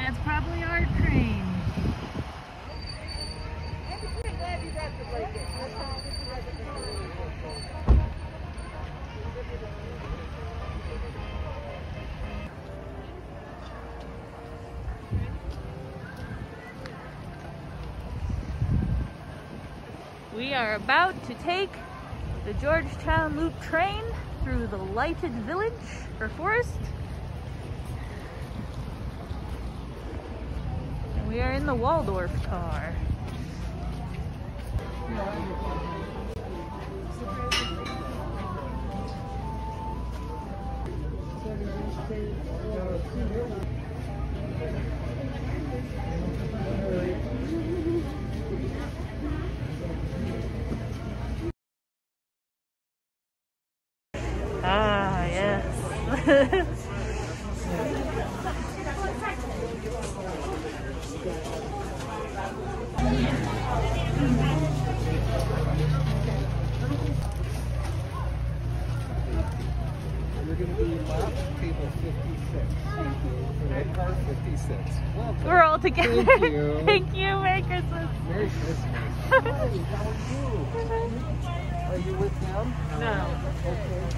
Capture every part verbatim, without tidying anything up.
that's probably our train. We are about to take the Georgetown Loop train through the lighted village or forest. And we are in the Waldorf car. Ah, yes. You're going to be left, table fifty-six. Red car fifty-six. Welcome. We're all together. Thank you. Thank you. Merry Christmas. Merry Christmas. Hi, how are you? Are you with them? No. Okay.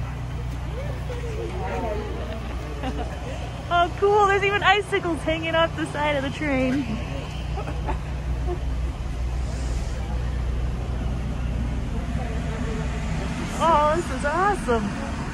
Oh, cool. There's even icicles hanging off the side of the train. Oh, this is awesome.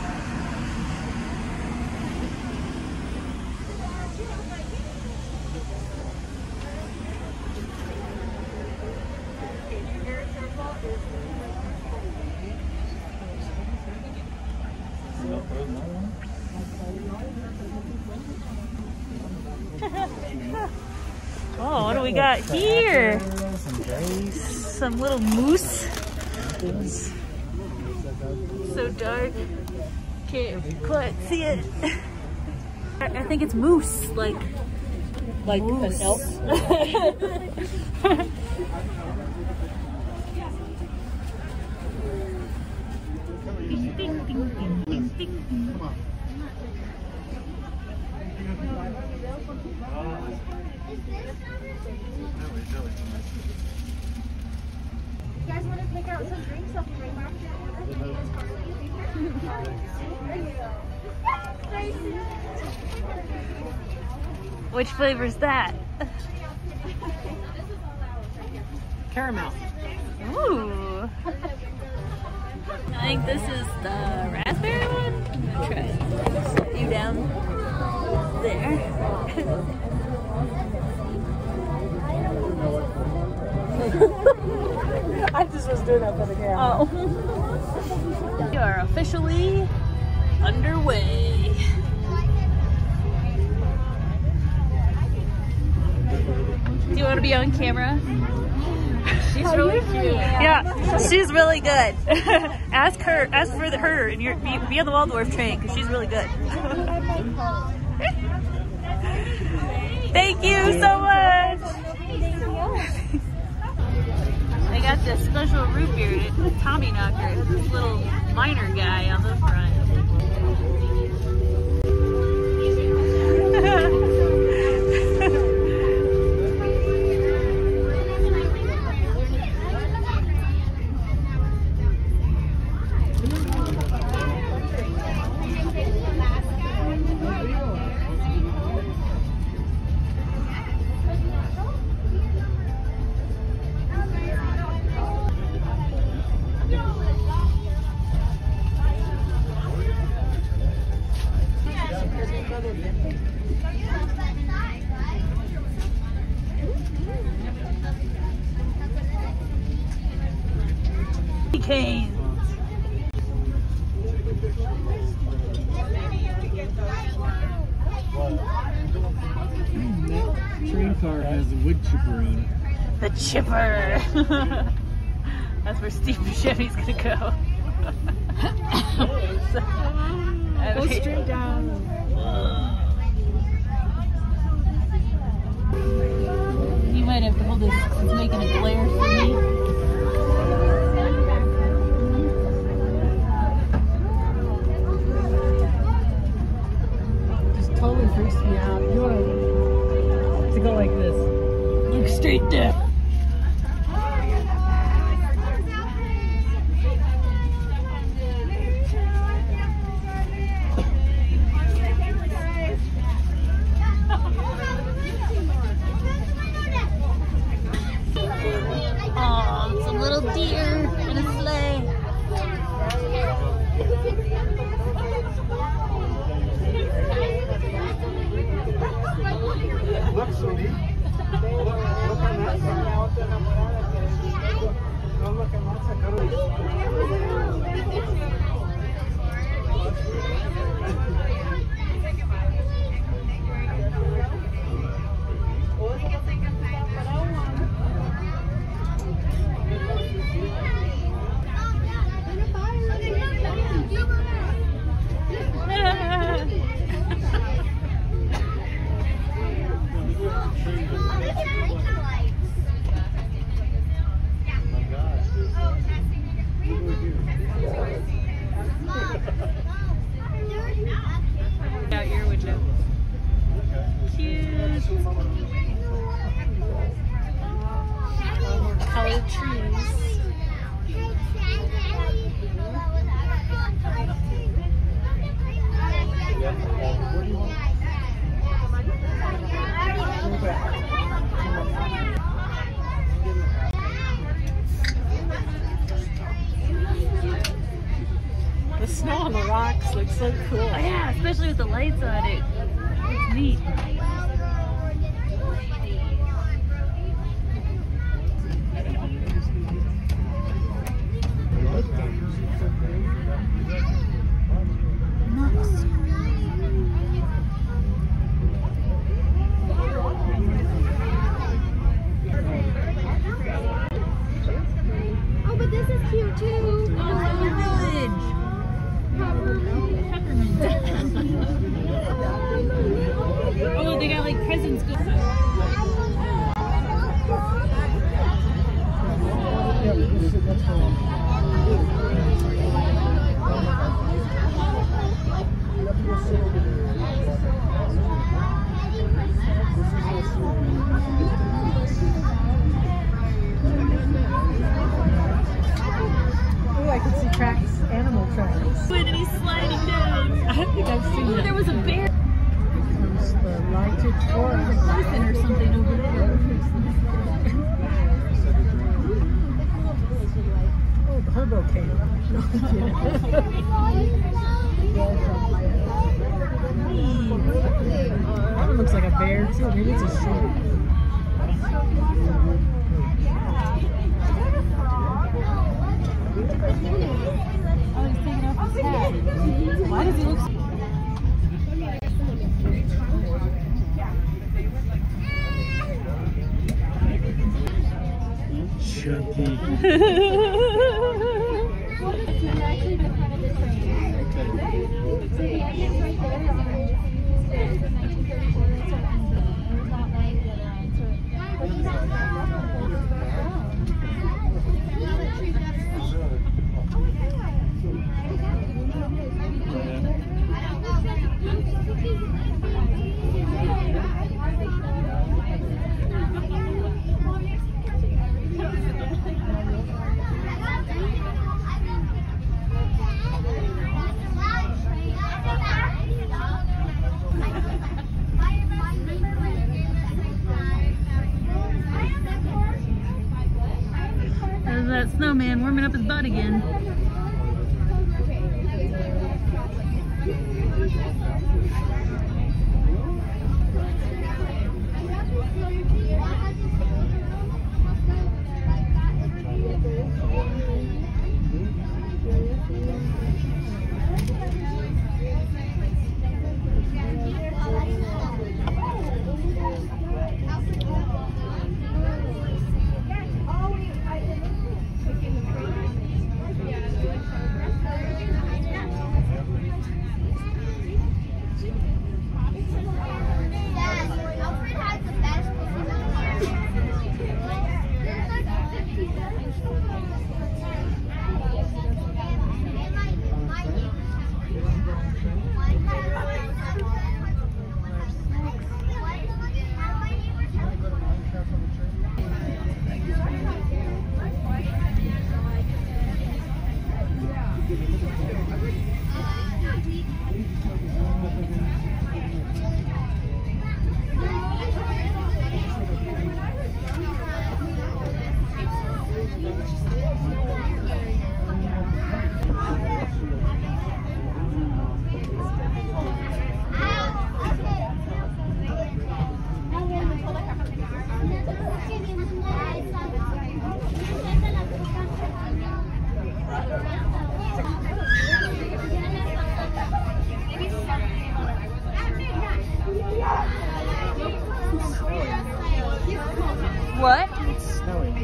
Oh, what do we got here? Some little moose. So dark. Can't quite see it. I think it's moose, like Like moose. an elk? Ding, ding, ding, ding, ding, ding. You guys want to pick out some drinks? I'll be right back. Which flavor is that? Caramel. Ooh. I think this is the raspberry one. I'm gonna try it. Set you down there. I just was doing that for the camera. Oh. We are officially underway. Do you want to be on camera? She's really cute. Yeah, she's really good. Ask her, ask for the, her, and you're, be, be on the Waldorf train because she's really good. Thank you so much. I got this special root beer, Tommy Knocker, this little miner guy on the front. Canes. That train car has a wood chipper on it. The chipper. That's where Steve Buscemi's gonna go. So, Go straight down. You might have to hold this because it's making a glare for me. Totally freaks me out. You wanna to go like this. Look straight there. Aw, some little deer in a sleigh. Look, sweetie. Look, look on that side. Go look on that side. Go to Out here, would you? Cute. Colored trees. The snow on the rocks looks so cool. Oh yeah, especially with the lights on it. It's neat. Oh, but this is cute too. Oh, they got like presents. Oh, I can see tracks, animal tracks. When he's sliding down. I think I've seen that. There was a bear. There's the lighted forest. Person or something over there. Oh, the hurricane. No, I'm kidding. That one looks like a bear too. Maybe it's a sheep. Oh, he's taking off his hat. Why does he look so... There's that snowman warming up his butt again.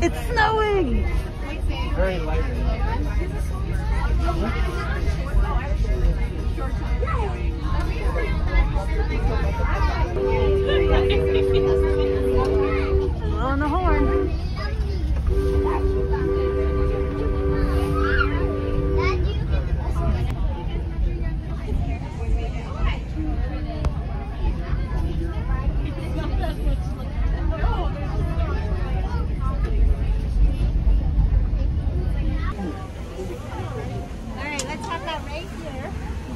It's snowing! Very light. Blowing the horn. Alright, let's have that right here.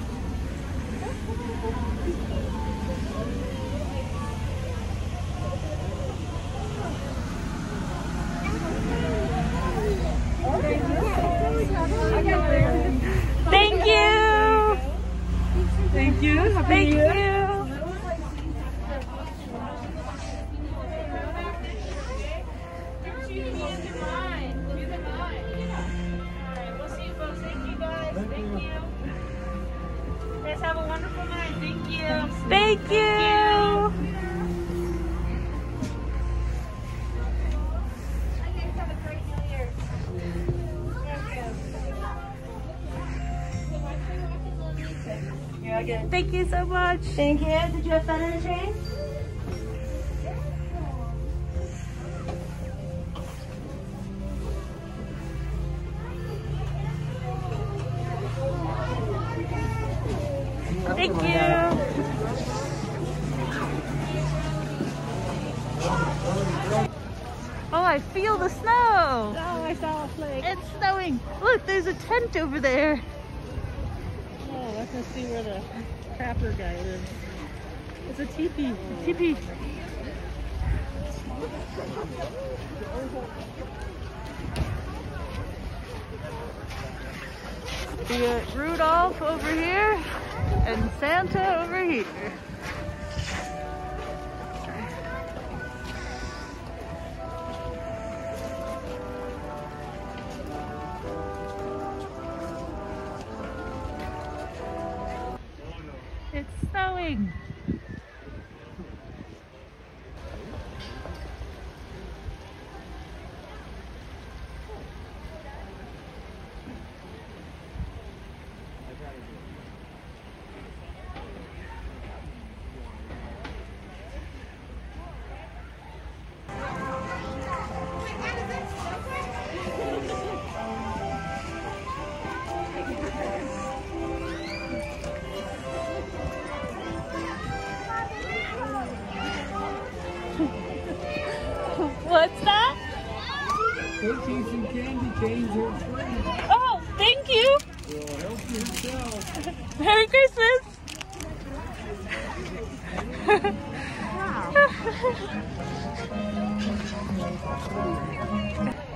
Thank you! Thank you. Happy Thank New Year. you! Guys, have a wonderful night. Thank you. Thank you! Guys, have a great New Year. Thank you. Thank you so much! Thank you. Did you have fun on the train? Thank you! Oh, I feel the snow! Oh, I saw a flake. It's snowing! Look, there's a tent over there! Oh, let's just see where the crapper guy lives. It's a teepee. Teepee! We got Rudolph over here and Santa over here. It's snowing. What's that? Cookies and candy canes are free. Oh, thank you. Well, help yourself. Merry Christmas. Wow.